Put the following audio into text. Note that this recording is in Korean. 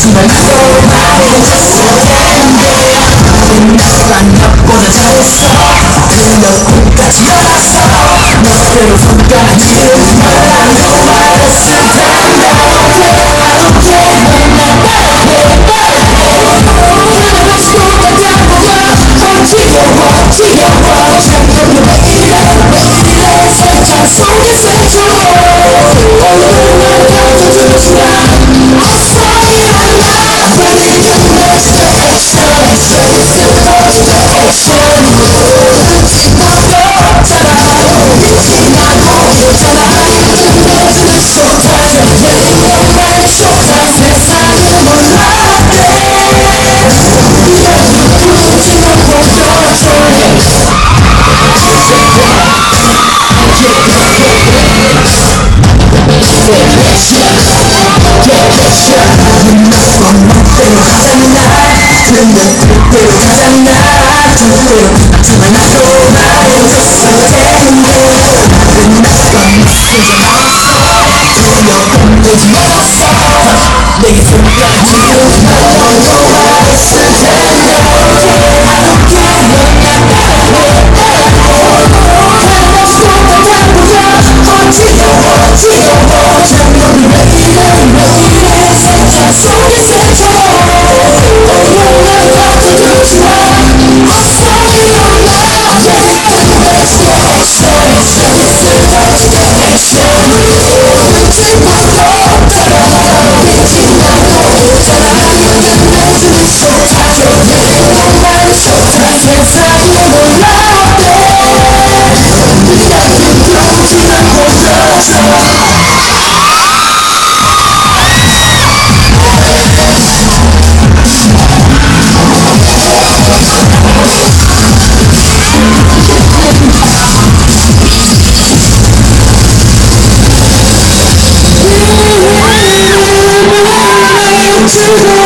하지만 또 말해줬을 텐데 난 너보다 잘했어 그녀 끝까지 열었어 너대로 손가락 지우지 말라고 말했을 텐데 I don't care 넌날 따라해 그녀가 쏟아져 보여 지겨워 잠깐만 왜 이래 살짝 속에 새쳐워 오늘은 날 가져주지 마 I saw you alive when you can match the action It's the first action 눈치도 없잖아 빛이 나고 있잖아 끝내주는 showtime 너만의 showtime 세상을 몰랐대 네가 누구인지 널 보여줘 그냥 그대로 가잖아 절대로 하지만 나도 말해줬을 텐데 끝났건 쓰지 마었어 그녀 건들지 말았어 내 손가락 지우지 말라고 말했을 텐데 I don't care 넌날 따라해 하나 쏟아져 보여 지겨워 잠깐만 왜 이래 살짝 속에 새쳐 to the